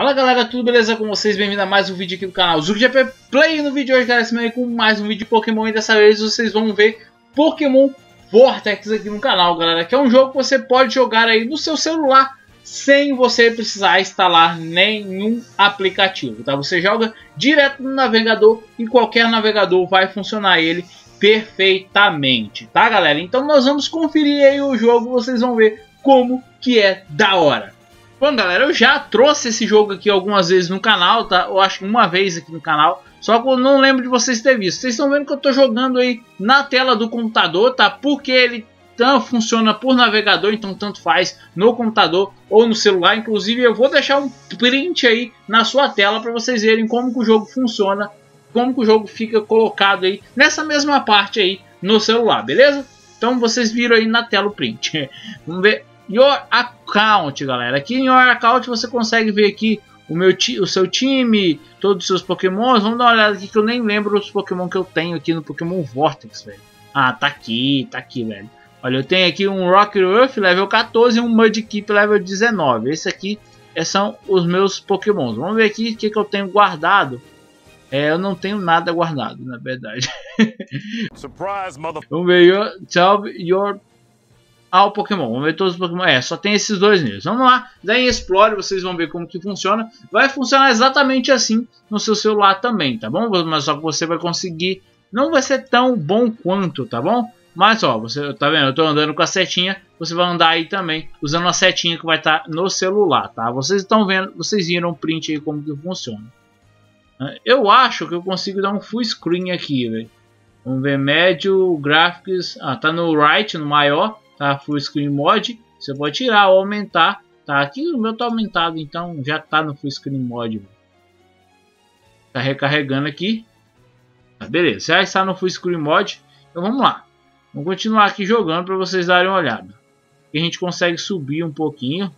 Fala galera, tudo beleza com vocês? Bem-vindo a mais um vídeo aqui do canal ZugiGP Play. No vídeo de hoje, galera, esse com mais um vídeo de Pokémon. E dessa vez vocês vão ver Pokémon Vortex aqui no canal, galera. Que é um jogo que você pode jogar aí no seu celular sem você precisar instalar nenhum aplicativo, tá? Você joga direto no navegador e qualquer navegador vai funcionar ele perfeitamente, tá galera? Então nós vamos conferir aí o jogo, vocês vão ver como que é da hora. Bom galera, eu já trouxe esse jogo aqui algumas vezes no canal, tá? Eu acho que uma vez aqui no canal, só que eu não lembro de vocês terem visto. Vocês estão vendo que eu estou jogando aí na tela do computador, tá? Porque ele funciona por navegador, então tanto faz no computador ou no celular. Inclusive eu vou deixar um print aí na sua tela para vocês verem como que o jogo funciona, como que o jogo fica colocado aí nessa mesma parte aí no celular, beleza? Então vocês viram aí na tela o print. Vamos ver Your Account, galera. Aqui em Your Account você consegue ver aqui o seu time, todos os seus Pokémons. Vamos dar uma olhada aqui que eu nem lembro os Pokémon que eu tenho aqui no Pokémon Vortex, velho. Ah, tá aqui, velho. Olha, eu tenho aqui um Rockruff level 14 e um Mudkip level 19. Esse aqui são os meus Pokémons. Vamos ver aqui o que eu tenho guardado. Eu não tenho nada guardado, na verdade. Surprise, mother... Vamos ver your Pokémon. Vamos ver todos os Pokémon. Só tem esses dois neles. Vamos lá. Daí explore, vocês vão ver como que funciona. Vai funcionar exatamente assim no seu celular também, tá bom? Mas só que você vai conseguir. Não vai ser tão bom quanto, tá bom? Mas ó, você tá vendo? Eu tô andando com a setinha. Você vai andar aí também usando a setinha que vai estar no celular, tá? Vocês estão vendo, vocês viram o print aí como que funciona. Eu acho que eu consigo dar um full screen aqui, velho. Vamos ver médio, graphics. Ah, tá no right, no maior. Tá full screen mode. Você pode tirar ou aumentar. Tá aqui o meu tá aumentado, então já tá no full screen mode. Véio. Tá recarregando aqui. Tá, beleza, já está no full screen mode. Então vamos lá. Vamos continuar aqui jogando para vocês darem uma olhada. Aqui a gente consegue subir um pouquinho.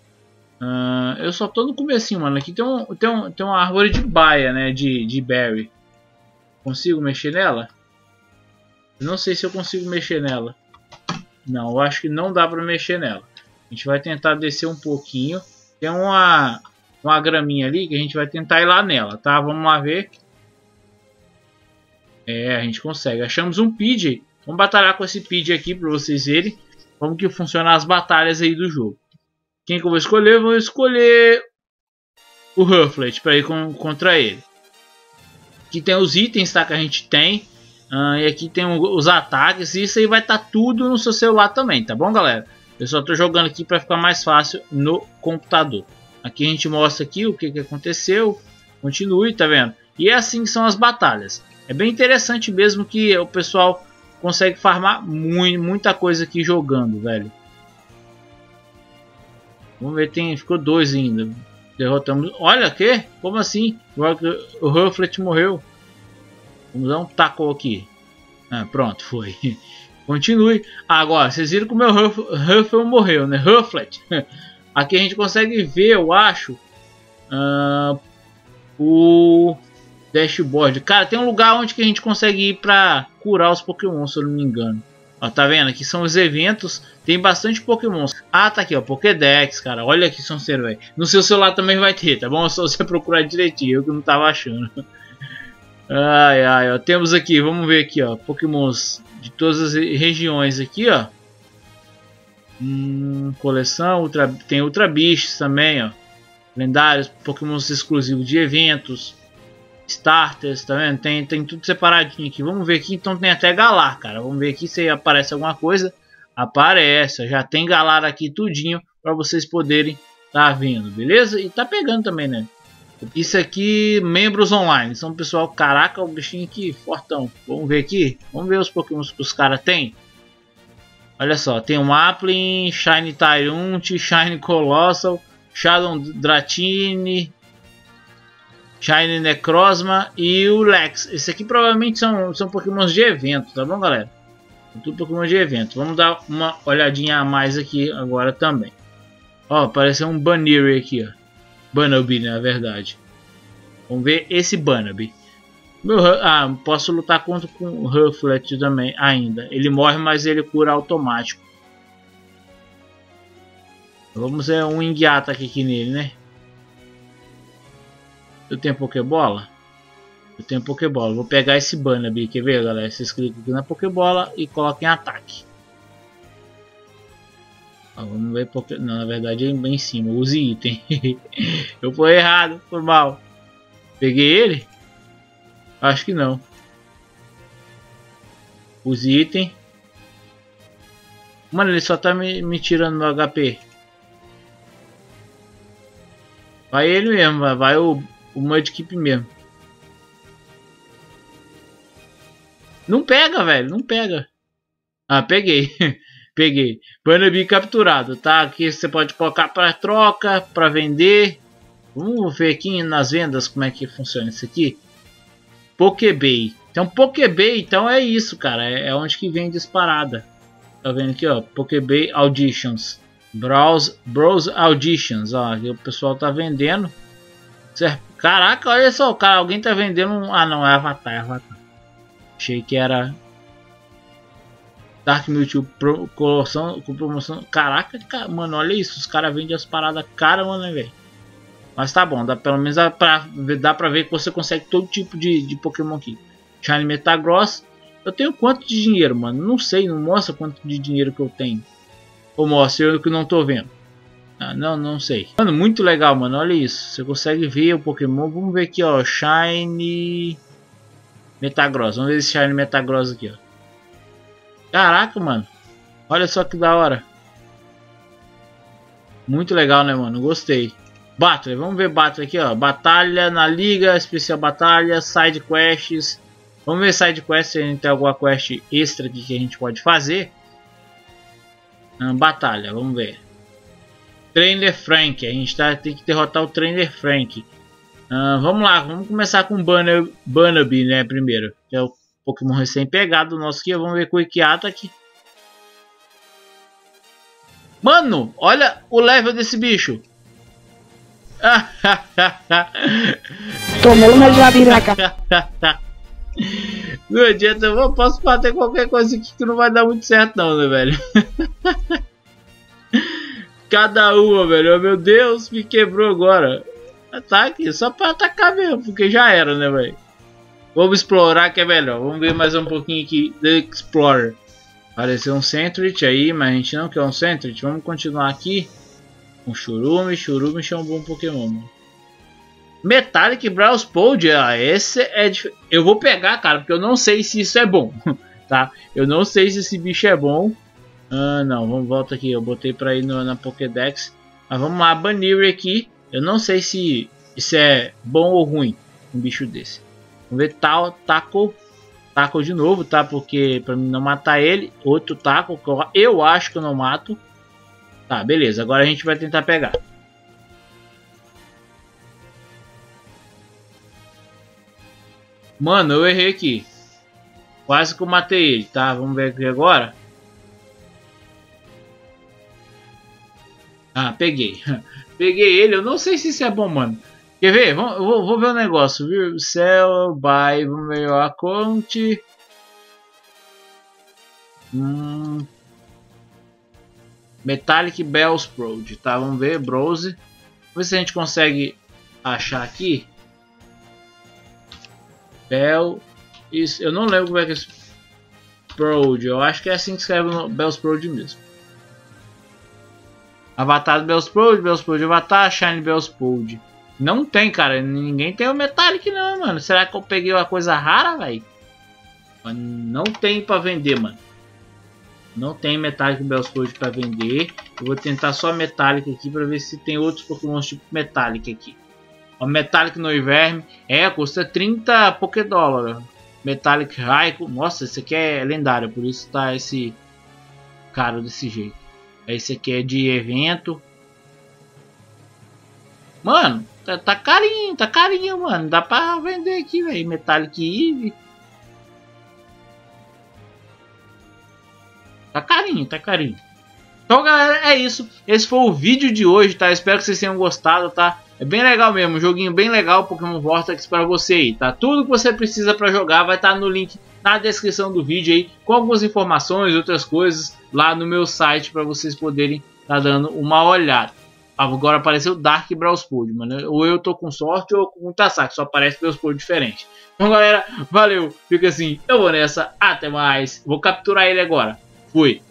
Eu só tô no comecinho, mano. Aqui tem uma árvore de baia, né? De berry. Consigo mexer nela? Eu não sei se eu consigo mexer nela. Não, eu acho que não dá para mexer nela. A gente vai tentar descer um pouquinho. Tem uma graminha ali que a gente vai tentar ir lá nela, tá? Vamos lá ver. A gente consegue. Achamos um Pidgey. Vamos batalhar com esse Pidgey aqui para vocês verem como que funcionam as batalhas aí do jogo. Quem que eu vou escolher? Eu vou escolher o Rufflet para ir contra ele. Aqui tem os itens, tá, que a gente tem. E aqui tem os ataques. Isso aí vai estar tudo no seu celular também, tá bom, galera? Eu só estou jogando aqui para ficar mais fácil no computador. Aqui a gente mostra aqui o que aconteceu. Continue, tá vendo? E é assim que são as batalhas. É bem interessante mesmo que o pessoal consegue farmar muita coisa aqui jogando, velho. Vamos ver, ficou 2 ainda. Derrotamos. Olha que? Como assim? O Rufflet morreu. Vamos dar um taco aqui. Pronto, foi. Continue. Agora, vocês viram que o meu Rufflet morreu, né? Rufflet. Aqui a gente consegue ver, eu acho, o dashboard. Cara, tem um lugar onde que a gente consegue ir pra curar os Pokémon, se eu não me engano. Ó, tá vendo? Aqui são os eventos. Tem bastante Pokémon. Ah, tá aqui, ó. Pokédex, cara. Olha que são ser, velho. No seu celular também vai ter, tá bom? É só você procurar direitinho. Eu que não tava achando. Ó. Temos aqui, vamos ver aqui, ó. Pokémons de todas as regiões aqui, ó. Coleção. Tem Ultra Beasts também, ó. Lendários, Pokémons exclusivos de eventos. Starters, tá vendo? Tem tudo separadinho aqui. Vamos ver aqui, então tem até Galar, cara. Vamos ver aqui se aparece alguma coisa. Aparece, já tem Galar aqui tudinho para vocês poderem tá vendo, beleza? E tá pegando também, né? Isso aqui, membros online. São pessoal, caraca, o bichinho aqui, fortão. Vamos ver aqui, vamos ver os Pokémon que os caras têm. Olha só, tem o Maplin, Shiny Tyrant, Shiny Colossal, Shadow Dratini, Shiny Necrozma e o Lex. Esse aqui provavelmente são Pokémons de evento, tá bom, galera? Tudo Pokémon de evento. Vamos dar uma olhadinha a mais aqui agora também. Ó, apareceu um Bunnelby aqui, ó. Bunnelby, na verdade. Vamos ver esse Bunnelby. Posso lutar contra com o Rufflet também ainda. Ele morre, mas ele cura automático. Vamos ver um Ingiata aqui nele, né? Eu tenho Pokébola? Eu tenho Pokébola. Vou pegar esse Bunnelby. Quer ver, galera? Vocês clicam aqui na Pokébola e colocam em ataque. Ó, vamos ver porque... Não, na verdade é bem em cima. Use item. Eu fui errado. Foi mal. Peguei ele? Acho que não. Use item. Mano, ele só tá me tirando no HP. Vai ele mesmo. Vai o Mudkip mesmo. Não pega, velho. Não pega. Ah, peguei. Peguei. Bunnelby capturado, tá? Aqui você pode colocar para troca, para vender. Vamos ver aqui nas vendas como é que funciona isso aqui. Pokébay. Então, Pokébay, então é isso, cara. É onde que vem disparada. Tá vendo aqui, ó? Pokébay Auditions. Browse Auditions. Ó, aqui o pessoal tá vendendo. Certo? Caraca, olha só. Cara, alguém tá vendendo um... Ah, não. É Avatar. É Avatar. Achei que era... Dark Mewtwo com promoção. Caraca, mano, olha isso. Os caras vendem as paradas caras, mano, né, velho? Mas tá bom, pelo menos dá pra ver que você consegue todo tipo de Pokémon aqui. Shiny Metagross. Eu tenho quanto de dinheiro, mano? Não sei, não mostra quanto de dinheiro que eu tenho. Ou mostra eu que não tô vendo. Ah, não sei. Mano, muito legal, mano, olha isso. Você consegue ver o Pokémon. Vamos ver aqui, ó. Shiny Metagross. Vamos ver esse Shiny Metagross aqui, ó. Caraca, mano. Olha só que da hora. Muito legal, né, mano? Gostei. Battle. Vamos ver Battle aqui, ó. Batalha na liga. Especial batalha. Side quests. Vamos ver side quests. Se a gente tem alguma quest extra aqui que a gente pode fazer. Batalha. Vamos ver. Trainer Frank. A gente tem que derrotar o Trainer Frank. Vamos lá. Vamos começar com Bunnelby, né? Primeiro. Que é o Pokémon recém-pegado nosso aqui. Vamos ver com o Quick Attack. Mano, olha o level desse bicho. Tomou uma jabiraca. Não adianta, eu posso bater qualquer coisa aqui que não vai dar muito certo não, né, velho? Cada uma, velho. Oh, meu Deus, me quebrou agora. Ataque, só pra atacar mesmo, porque já era, né, velho? Vamos explorar que é melhor. Vamos ver mais um pouquinho aqui do Explorer. Apareceu um Sentret aí, mas a gente não quer um Sentret. Vamos continuar aqui. Com Churume. Churume é um bom Pokémon, mano. Metallic Browspode. Esse é difícil. Eu vou pegar, cara, porque eu não sei se isso é bom. Tá? Eu não sei se esse bicho é bom. Não, vamos voltar aqui. Eu botei pra ir na Pokédex. Mas vamos lá, Banir aqui. Eu não sei se isso é bom ou ruim. Um bicho desse. Vamos ver Taco de novo, tá? Porque pra mim não matar ele. Outro Taco que eu acho que eu não mato. Tá, beleza. Agora a gente vai tentar pegar. Mano, eu errei aqui. Quase que eu matei ele, tá? Vamos ver aqui agora. Ah, peguei. Peguei ele. Eu não sei se isso é bom, mano. Quer ver? Vou ver o negócio, viu? Sell, buy, vamos ver o account. Metallic Bellsprout, tá? Vamos ver, Browse. Vamos ver se a gente consegue achar aqui. Bell. Isso, eu não lembro como é que é Sprout. Eu acho que é assim que escreve no Bellsprout mesmo. Avatar do Bellsprout, Bellsprout Avatar, Shiny Bellsprout. Não tem, cara. Ninguém tem o Metallic não, mano. Será que eu peguei uma coisa rara, velho? Não tem pra vender, mano. Não tem Metallic Bellsprout pra vender. Eu vou tentar só Metallic aqui pra ver se tem outros Pokémon tipo Metallic aqui. O Metallic Noiverme. Custa 30 Pokédólar. Metallic Raikou. Nossa, esse aqui é lendário. Por isso tá esse caro desse jeito. Esse aqui é de evento. Mano, tá carinho, mano. Dá pra vender aqui, velho. Metallic Eevee. Tá carinho. Então, galera, é isso. Esse foi o vídeo de hoje, tá? Espero que vocês tenham gostado, tá? É bem legal mesmo. Um joguinho bem legal, Pokémon Vortex pra você aí, tá? Tudo que você precisa pra jogar vai estar no link na descrição do vídeo aí, com algumas informações, outras coisas lá no meu site pra vocês poderem tá dando uma olhada. Agora apareceu Dark Brawlspud, mano. Ou eu tô com sorte ou com Tassac, só aparece Brawlspud diferente. Então, galera, valeu. Fica assim, eu vou nessa. Até mais. Vou capturar ele agora. Fui.